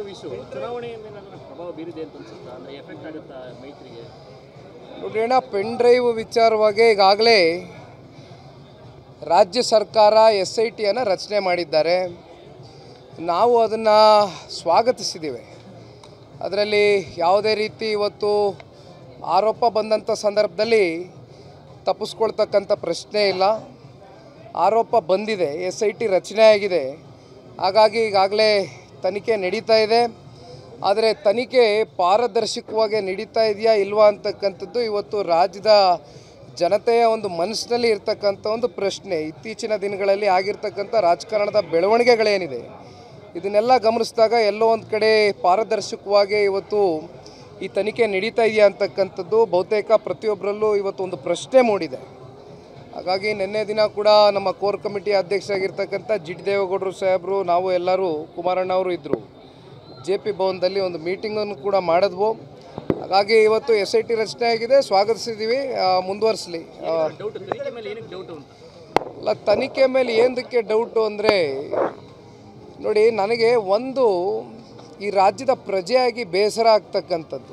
ವಿಷಯ ಚುನಾವಣೆಯ ಮೇಲೆ ಪ್ರಭಾವ ಬೀರಿದೆ ಅಂತ ಅನ್ಸುತ್ತಾ? ಅಂದರೆ ಎಫೆಕ್ಟ್ ಆಗುತ್ತಾ ಮೈತ್ರಿಗೆ? ನೋಡಿ ಅಣ್ಣ, ಪೆನ್ ಡ್ರೈವ್ ವಿಚಾರವಾಗಿ ಈಗಾಗಲೇ ರಾಜ್ಯ ಸರ್ಕಾರ SITಯನ್ನು ರಚನೆ ಮಾಡಿದ್ದಾರೆ. ನಾವು ಅದನ್ನು ಸ್ವಾಗತಿಸಿದ್ದೀವಿ. ಅದರಲ್ಲಿ ಯಾವುದೇ ರೀತಿ ಇವತ್ತು ಆರೋಪ ಬಂದಂಥ ಸಂದರ್ಭದಲ್ಲಿ ತಪ್ಪಿಸ್ಕೊಳ್ತಕ್ಕಂಥ ಪ್ರಶ್ನೆ ಇಲ್ಲ. ಆರೋಪ ಬಂದಿದೆ, SIT ರಚನೆ ಆಗಿದೆ. ಹಾಗಾಗಿ ಈಗಾಗಲೇ ತನಿಖೆ ನಡೀತಾ ಇದೆ. ಆದರೆ ತನಿಖೆ ಪಾರದರ್ಶಕವಾಗಿ ನಡೀತಾ ಇದೆಯಾ ಇಲ್ವಾ ಅಂತಕ್ಕಂಥದ್ದು ಇವತ್ತು ರಾಜ್ಯದ ಜನತೆಯ ಒಂದು ಮನಸ್ಸಿನಲ್ಲಿ ಇರ್ತಕ್ಕಂಥ ಒಂದು ಪ್ರಶ್ನೆ. ಇತ್ತೀಚಿನ ದಿನಗಳಲ್ಲಿ ಆಗಿರ್ತಕ್ಕಂಥ ರಾಜಕಾರಣದ ಬೆಳವಣಿಗೆಗಳೇನಿದೆ ಇದನ್ನೆಲ್ಲ ಗಮನಿಸಿದಾಗ ಎಲ್ಲೋ ಒಂದು ಕಡೆ ಪಾರದರ್ಶಕವಾಗಿ ಇವತ್ತು ಈ ತನಿಖೆ ನಡೀತಾ ಇದೆಯಾ ಅಂತಕ್ಕಂಥದ್ದು ಬಹುತೇಕ ಪ್ರತಿಯೊಬ್ಬರಲ್ಲೂ ಇವತ್ತು ಒಂದು ಪ್ರಶ್ನೆ ಮೂಡಿದೆ. ಹಾಗಾಗಿ ನಿನ್ನೆ ದಿನ ಕೂಡ ನಮ್ಮ ಕೋರ್ ಕಮಿಟಿ ಅಧ್ಯಕ್ಷರಾಗಿರ್ತಕ್ಕಂಥ GD ದೇವೇಗೌಡರು ಸಾಹೇಬರು, ನಾವು ಎಲ್ಲರೂ, ಕುಮಾರಣ್ಣ ಅವರು ಇದ್ದರು, JP ಭವನದಲ್ಲಿ ಒಂದು ಮೀಟಿಂಗನ್ನು ಕೂಡ ಮಾಡಿದ್ವು. ಹಾಗಾಗಿ ಇವತ್ತು SIT ರಚನೆ ಆಗಿದೆ, ಸ್ವಾಗತಿಸಿದ್ದೀವಿ, ಮುಂದುವರಿಸಲಿ. ಅಲ್ಲ, ತನಿಖೆ ಮೇಲೆ ಏನಕ್ಕೆ ಡೌಟು ಅಂದರೆ ನೋಡಿ, ನನಗೆ ಒಂದು ಈ ರಾಜ್ಯದ ಪ್ರಜೆಯಾಗಿ ಬೇಸರ ಆಗ್ತಕ್ಕಂಥದ್ದು,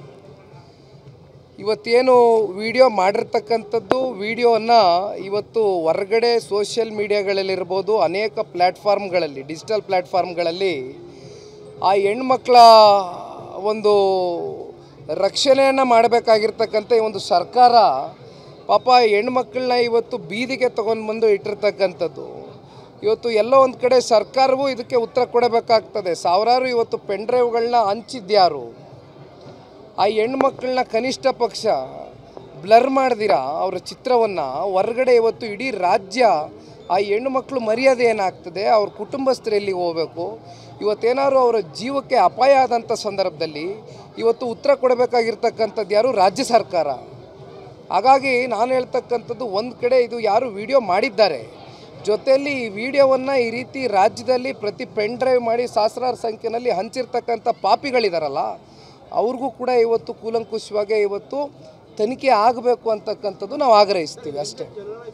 ಇವತ್ತೇನು ವಿಡಿಯೋ ಮಾಡಿರ್ತಕ್ಕಂಥದ್ದು ವಿಡಿಯೋವನ್ನು ಇವತ್ತು ಹೊರಗಡೆ ಸೋಷಿಯಲ್ ಮೀಡಿಯಾಗಳಲ್ಲಿರ್ಬೋದು, ಅನೇಕ ಪ್ಲ್ಯಾಟ್ಫಾರ್ಮ್ಗಳಲ್ಲಿ, ಡಿಜಿಟಲ್ ಪ್ಲ್ಯಾಟ್ಫಾರ್ಮ್ಗಳಲ್ಲಿ ಆ ಹೆಣ್ಮಕ್ಳ ಒಂದು ರಕ್ಷಣೆಯನ್ನು ಮಾಡಬೇಕಾಗಿರ್ತಕ್ಕಂಥ ಈ ಒಂದು ಸರ್ಕಾರ ಪಾಪ ಹೆಣ್ಮಕ್ಳನ್ನ ಇವತ್ತು ಬೀದಿಗೆ ತೊಗೊಂಡು ಬಂದು ಇಟ್ಟಿರ್ತಕ್ಕಂಥದ್ದು. ಇವತ್ತು ಎಲ್ಲೋ ಒಂದು ಕಡೆ ಸರ್ಕಾರವೂ ಇದಕ್ಕೆ ಉತ್ತರ ಕೊಡಬೇಕಾಗ್ತದೆ. ಸಾವಿರಾರು ಇವತ್ತು ಪೆನ್ ಡ್ರೈವ್ಗಳನ್ನ ಹಂಚಿದ್ಯಾರು? ಆ ಹೆಣ್ಮಕ್ಳನ್ನ ಕನಿಷ್ಠ ಪಕ್ಷ ಬ್ಲರ್ ಮಾಡ್ದಿರಾ ಅವರ ಚಿತ್ರವನ್ನು ಹೊರಗಡೆ ಇವತ್ತು ಇಡೀ ರಾಜ್ಯ ಆ ಹೆಣ್ಣುಮಕ್ಳು ಮರ್ಯಾದೆ ಏನಾಗ್ತದೆ, ಅವ್ರ ಕುಟುಂಬಸ್ಥರು ಎಲ್ಲಿಗೆ ಹೋಗಬೇಕು? ಇವತ್ತೇನಾದ್ರು ಅವರ ಜೀವಕ್ಕೆ ಅಪಾಯ ಆದಂಥ ಸಂದರ್ಭದಲ್ಲಿ ಇವತ್ತು ಉತ್ತರ ಕೊಡಬೇಕಾಗಿರ್ತಕ್ಕಂಥದ್ದು ಯಾರು? ರಾಜ್ಯ ಸರ್ಕಾರ. ಹಾಗಾಗಿ ನಾನು ಹೇಳ್ತಕ್ಕಂಥದ್ದು, ಒಂದು ಕಡೆ ಇದು ಯಾರು ವಿಡಿಯೋ ಮಾಡಿದ್ದಾರೆ, ಜೊತೆಯಲ್ಲಿ ಈ ವಿಡಿಯೋವನ್ನು ಈ ರೀತಿ ರಾಜ್ಯದಲ್ಲಿ ಪ್ರತಿ ಪೆನ್ ಡ್ರೈವ್ ಮಾಡಿ ಸಹಸ್ರಾರು ಸಂಖ್ಯೆಯಲ್ಲಿ ಹಂಚಿರ್ತಕ್ಕಂಥ ಪಾಪಿಗಳಿದಾರಲ್ಲ, ಅವ್ರಿಗೂ ಕೂಡ ಇವತ್ತು ಕೂಲಂಕುಷವಾಗಿ ಇವತ್ತು ತನಿಖೆ ಆಗಬೇಕು ಅಂತಕ್ಕಂಥದ್ದು ನಾವು ಆಗ್ರಹಿಸ್ತೀವಿ ಅಷ್ಟೇ.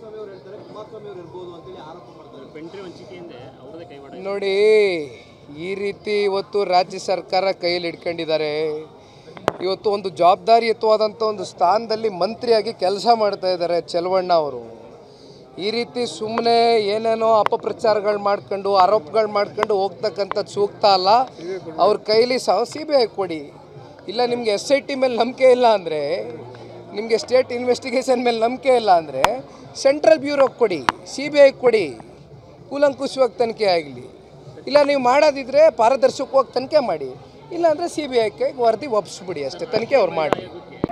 ನೋಡಿ, ಈ ರೀತಿ ಇವತ್ತು ರಾಜ್ಯ ಸರ್ಕಾರ ಕೈಯಲ್ಲಿ ಇಟ್ಕೊಂಡಿದ್ದಾರೆ. ಇವತ್ತು ಒಂದು ಜವಾಬ್ದಾರಿಯುತವಾದಂಥ ಒಂದು ಸ್ಥಾನದಲ್ಲಿ ಮಂತ್ರಿಯಾಗಿ ಕೆಲಸ ಮಾಡ್ತಾ ಇದ್ದಾರೆ ಚೆಲುವಣ್ಣ ಅವರು. ಈ ರೀತಿ ಸುಮ್ಮನೆ ಏನೇನೋ ಅಪಪ್ರಚಾರಗಳು ಮಾಡ್ಕೊಂಡು ಆರೋಪಗಳು ಮಾಡ್ಕೊಂಡು ಹೋಗ್ತಕ್ಕಂಥದ್ದು ಸೂಕ್ತ ಅಲ್ಲ. ಅವ್ರ ಕೈಲಿ CBI ಕೊಡಿ. ಇಲ್ಲ ನಿಮಗೆ SIT ಮೇಲೆ ನಂಬಿಕೆ ಇಲ್ಲ ಅಂದರೆ, ನಿಮಗೆ ಸ್ಟೇಟ್ ಇನ್ವೆಸ್ಟಿಗೇಷನ್ ಮೇಲೆ ನಂಬಿಕೆ ಇಲ್ಲ ಅಂದರೆ ಸೆಂಟ್ರಲ್ ಬ್ಯೂರೋಗೆ ಕೊಡಿ, CBI ಕೊಡಿ, ಕೂಲಂಕುಷವಾಗಿ ತನಿಖೆ ಆಗಲಿ. ಇಲ್ಲ ನೀವು ಮಾಡೋದಿದ್ರೆ ಪಾರದರ್ಶಕವಾಗಿ ತನಿಖೆ ಮಾಡಿ, ಇಲ್ಲಾಂದರೆ CBIಗೆ ವರದಿ ಒಪ್ಪಿಸ್ಬಿಡಿ ಅಷ್ಟೇ, ತನಿಖೆ ಅವ್ರು ಮಾಡಿ.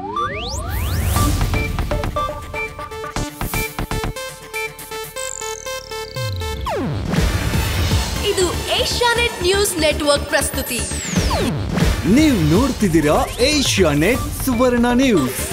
ಇದು ಏಷ್ಯಾನೆಟ್ ನ್ಯೂಸ್ ನೆಟ್ವರ್ಕ್ ಪ್ರಸ್ತುತಿ. ನೀವು ನೋಡ್ತಿದ್ದೀರಾ ಏಷ್ಯಾನೆಟ್ ಸುವರ್ಣ ನ್ಯೂಸ್.